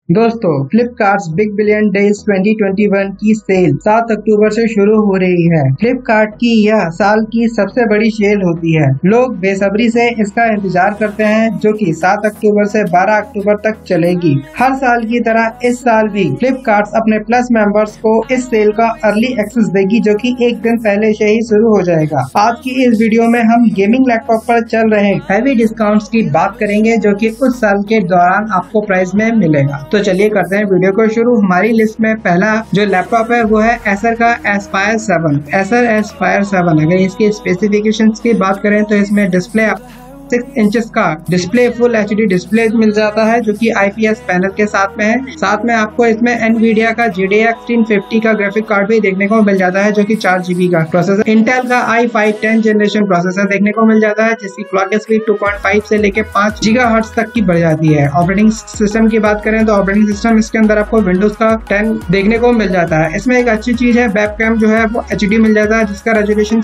दोस्तों, Flipkart big billion days 2021 की cell 7 अक्टूबर से शुरू हो रही है। फ्लिपकार्ट की यह साल की सबसे बड़ी सेल होती है। लोग बेसब्री से इसका इंतजार करते हैं, जो कि 7 अक्टूबर से 12 अक्टूबर तक चलेगी। हर साल की तरह इस साल भी फ्लिपकार्ट अपने प्लस मेंबर्स को इस सेल का अर्ली एक्सेस देगी, जो कि एक दिन पहले से ही शुरू हो जाएगा। आज की इस वीडियो में हम गेमिंग लैपटॉप पर चल रहे हैवी डिस्काउंट्स की बात करेंगे, जो कि उस साल के दौरान आपको प्राइस में मिलेगा। तो चलिए करते हैं वीडियो को शुरू। हमारी लिस्ट में पहला जो लैपटॉप है वो है एसर का एस्पायर 7। एसर एस्पायर 7 अगर इसकी स्पेसिफिकेशंस की बात करें तो इसमें डिस्प्ले 6 इंचेस का डिस्प्ले फुल एचडी डिस्प्ले मिल जाता है, जो कि आईपीएस पैनल के साथ में है। साथ में आपको इसमें एनवीडिया का GTX 1650 का ग्राफिक कार्ड भी देखने को मिल जाता है, जो कि 4 GB का प्रोसेसर। इंटेल का i5 10 जनरेशन प्रोसेसर देखने को मिल जाता है, जिसकी क्लॉक स्पीड 2.5 से लेकर 5 GHz तक की बढ़ जाती है। ऑपरेटिंग सिस्टम की बात करें तो ऑपरेटिंग सिस्टम इसके अंदर आपको विंडोज का 10 देखने को मिल जाता है। इसमें एक अच्छी चीज है, वेबकैम जो है वो HD मिल जाता है, जिसका रेजोल्यूशन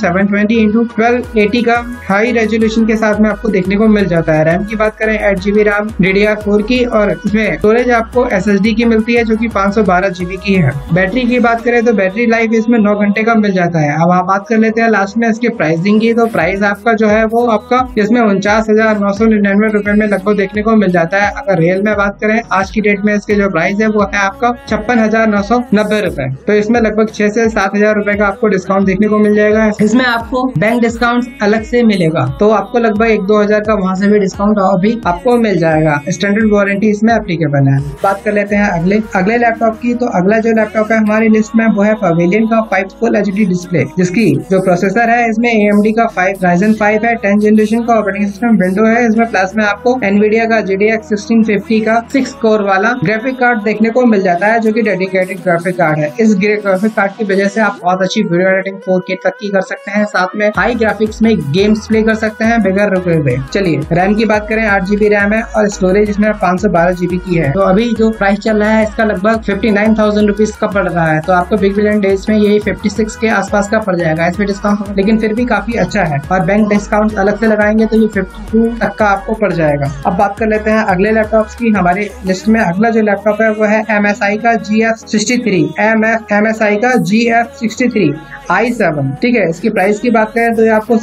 720x1280 का हाई रेजोल्यूशन के साथ में आपको देखने को मिल जाता है। रैम की बात करें 8 GB रैम DDR4 की, और इसमें स्टोरेज आपको SSD की मिलती है, जो कि 512 GB की है। बैटरी की बात करें तो बैटरी लाइफ इसमें 9 घंटे का मिल जाता है। अब आप बात कर लेते हैं लास्ट में इसके प्राइसिंग की। तो प्राइस आपका जो है वो आपका इसमें 49,999 रुपए में लगभग देखने को मिल जाता है। अगर रियल में बात करें आज की डेट में इसके जो प्राइस है वो है आपका 56,990 रुपए। तो इसमें लगभग 6 से 7,000 रुपए का आपको डिस्काउंट देखने को मिल जाएगा। इसमें आपको बैंक डिस्काउंट अलग से मिलेगा, तो आपको लगभग 1-2 का वहां से भी डिस्काउंट भी आपको मिल जाएगा। स्टैंडर्ड वारंटी इसमें एप्लीकेबल है। बात कर लेते हैं अगले लैपटॉप की। तो अगला जो लैपटॉप है हमारी लिस्ट में वो है पवेलियन का 5 फुल एचडी डिस्प्ले, जिसकी जो प्रोसेसर है इसमें AMD का Ryzen 5 है, 10 जनरेशन का ऑपरेटिंग सिस्टम विंडो है। इसमें प्लस में आपको एनवीडिया का GTX 1650 का 6 कोर वाला ग्राफिक कार्ड देखने को मिल जाता है, जो कि डेडिकेटेड ग्राफिक कार्ड है। इस ग्राफिक कार्ड की वजह से आप बहुत अच्छी वीडियो एडिटिंग 4K तक की कर सकते हैं। साथ में हाई ग्राफिक्स में गेम्स प्ले कर सकते हैं बगैर रुके हुए। चलिए रैम की बात करें 8 GB रैम है, और स्टोरेज इसमें 512 GB की है। तो अभी जो प्राइस चल रहा है इसका लगभग 59,000 रुपीज का पड़ रहा है। तो आपको बिग बिलियन डेज में यही 56 के आसपास का पड़ जाएगा। इसमें डिस्काउंट लेकिन फिर भी काफी अच्छा है, और बैंक डिस्काउंट अलग से लगाएंगे तो ये 52 तक का आपको पड़ जाएगा। अब बात कर लेते हैं अगले लैपटॉप की। हमारी लिस्ट में अगला जो लैपटॉप है वो है MSI का GF63 MSI का GF63 i7। ठीक है, इसकी प्राइस की बात करें तो ये आपको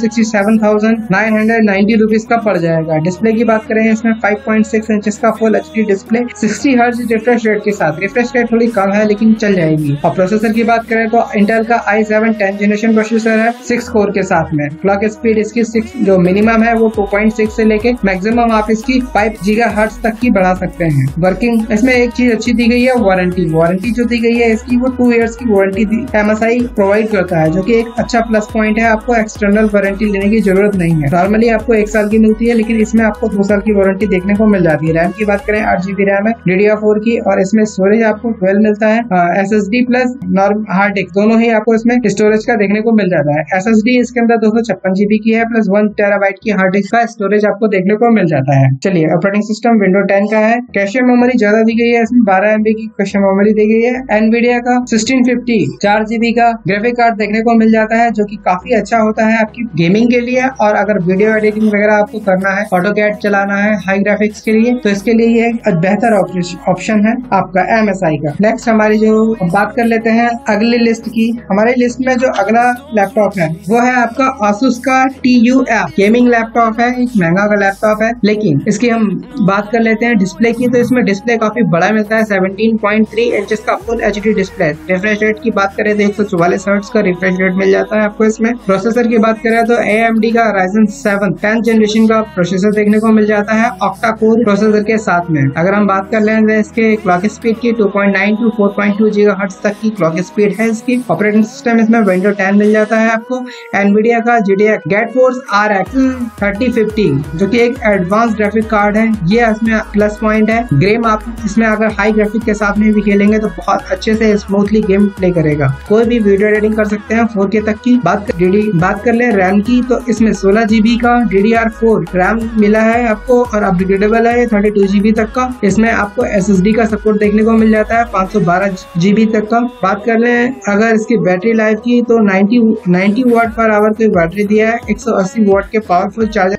67,990 रुपीज का पड़ जाएगा। डिस्प्ले की बात करें इसमें 5.6 इंचेस का full HD display 60 hertz refresh rate के साथ। रिफ्रेश रेट थोड़ी कम है लेकिन चल जाएगी। और प्रोसेसर की बात करें तो इंटेल का i7 10 जनरेशन प्रोसेसर है 6 कोर के साथ में। क्लॉक स्पीड इसकी 6 जो मिनिमम है वो 2.6 से लेके मैक्सिमम आप इसकी 5 GHz तक की बढ़ा सकते हैं। वर्किंग इसमें एक चीज अच्छी दी गई है, वारंटी जो दी गई है इसकी वो 2 इयर्स की वारंटी MSI प्रोवाइड करता है, जो कि एक अच्छा प्लस पॉइंट है। आपको एक्सटर्नल वारंटी लेने की जरूरत नहीं है। नॉर्मली आपको 1 साल की मिलती है, लेकिन इसमें आपको 2 साल की वारंटी देखने को मिल जाती है। रैम की बात करें 8 GB रैम है DDR4 की, और इसमें स्टोरेज आपको 12 मिलता है। SSD प्लस हार्ड डिस्क दोनों ही आपको इसमें स्टोरेज का देखने को मिल जाता है। SSD इसके अंदर 256 GB की है, प्लस 1 TB की हार्ड डिस्क का स्टोरेज आपको देखने को मिल जाता है। चलिए ऑपरेटिंग सिस्टम विंडो 10 का है। कैशे मेमोरी ज्यादा दी गई है, इसमें 12 MB की कैशे मेमोरी दी गई है। एनवीडिया का 1650 4 GB का ग्राफिक कार्ड देखने को मिल जाता है, जो कि काफी अच्छा होता है आपकी गेमिंग के लिए। और अगर वीडियो एडिटिंग वगैरह आपको करना है, ऑटोकैड चलाना है हाई ग्राफिक्स के लिए, तो इसके लिए ये एक बेहतर ऑप्शन है आपका MSI का। नेक्स्ट हमारी जो बात कर लेते हैं अगली लिस्ट की। हमारी लिस्ट में जो अगला लैपटॉप है वो है आपका Asus का TUF गेमिंग लैपटॉप है। एक महंगा का लैपटॉप है, लेकिन इसकी हम बात कर लेते हैं डिस्प्ले की। तो इसमें डिस्प्ले काफी बड़ा मिलता है, 17.3 इंचेस का full HD display. Refresh rate की बात करें तो 144 हर्ट्ज का रिफ्रेश रेट मिल जाता है आपको इसमें। प्रोसेसर की बात करें तो AMD का Ryzen 7 10 जनरेशन का प्रोसेसर देखने को मिल जाता है ऑक्टा कोर प्रोसेसर के साथ में। अगर हम बात कर लें इसके क्लॉक स्पीड की 2.9 to 4.2 GHz तक की क्लॉक स्पीड है इसकी। ऑपरेटिंग सिस्टम इसमें विंडो 10 मिल जाता है आपको। एनवीडिया का GTX GeForce RX 3050, जो कि एक एडवांस ग्राफिक कार्ड है, ये इसमें प्लस पॉइंट है। गेम आप इसमें अगर हाई ग्राफिक के साथ में भी खेलेंगे तो बहुत अच्छे से स्मूथली गेम प्ले करेगा। कोई भी वीडियो एडिटिंग कर सकते हैं 4K तक की। बात कर ले रैम की, तो इसमें 16 GB का DDR4 रैम मिला है आपको, और अपग्रेडेबल है 32 GB तक का। इसमें आपको SSD का सपोर्ट देखने को मिल जाता है 512 GB तक का। बात कर ले अगर इसकी बैटरी लाइफ की, तो 90 वाट पर आवर की बैटरी दिया है, 180 वाट के पावरफुल चार्जर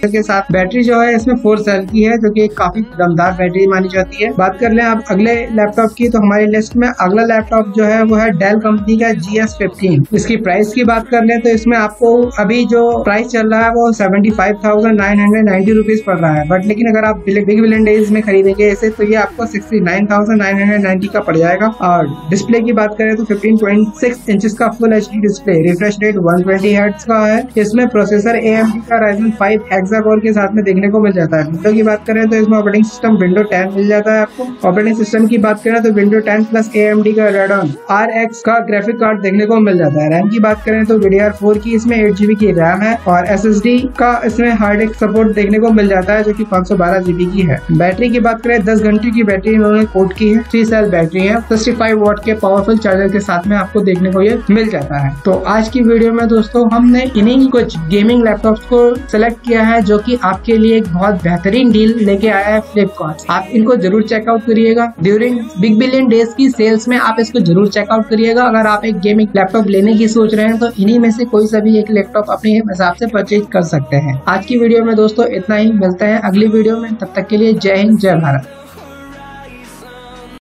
के साथ बैटरी जो है इसमें 4 सेल की है, जो कि काफी दमदार बैटरी मानी जाती है। बात कर लें आप अगले लैपटॉप की, तो हमारी लिस्ट में अगला लैपटॉप जो है वो है डेल कंपनी का GS15। इसकी प्राइस की बात कर लें तो इसमें आपको अभी जो प्राइस चल रहा है वो 75,990 रुपीज पड़ रहा है, बट लेकिन अगर आप बिग बिलियन डेज में खरीदेंगे इसे तो ये आपको 69,990 का पड़ जाएगा। और डिस्प्ले की बात करें तो 15.6 इंचेस का full HD display, refresh rate 120 hertz का है। इसमें प्रोसेसर AMD का Ryzen 5 हेक्सा-कोर के साथ में देखने को मिल जाता है। विंडो की बात करें तो इसमें ऑपरेटिंग सिस्टम विंडो 10 मिल जाता है आपको। ऑपरेटिंग सिस्टम की बात करें तो विंडो 10 प्लस AMD का Radeon RX का ग्राफिक कार्ड देखने को मिल जाता है। रैम की बात करें तो DDR4 की इसमें 8GB की रैम है और SSD का इसमें हार्ड डिस्क सपोर्ट देखने को मिल जाता है, जो कि 512GB की है। बैटरी की बात करें 10 घंटे की बैटरी इन्होंने कोट की है। 3 सेल बैटरी है, 65 वॉट के पावरफुल चार्जर के साथ में आपको देखने को ये मिल जाता है। तो आज की वीडियो में दोस्तों हमने इन्हीं कुछ गेमिंग लैपटॉप्स को सिलेक्ट किया है, जो कि आपके लिए एक बहुत बेहतरीन डील लेके आया है फ्लिपकार्ट। आप इनको जरूर चेकआउट करिएगा। ड्यूरिंग बिग बिलियन डेज की सेल्स में आप इसको जरूर चेकआउट करिएगा। अगर आप एक गेमिंग लैपटॉप लेने की सोच रहे हैं तो इन्हीं में से कोई सा भी एक लैपटॉप अपने हिसाब से परचेज कर सकते हैं। आज की वीडियो में दोस्तों इतना ही, मिलते हैं अगली वीडियो में, तब तक के लिए जय हिंद जय भारत।